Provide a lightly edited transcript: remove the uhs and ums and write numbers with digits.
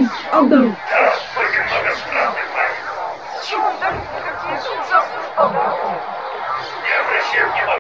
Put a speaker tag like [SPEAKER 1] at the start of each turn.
[SPEAKER 1] Отдай! Отдай!
[SPEAKER 2] Чего он так? Какие ужасные подарки! Не обращай внимания!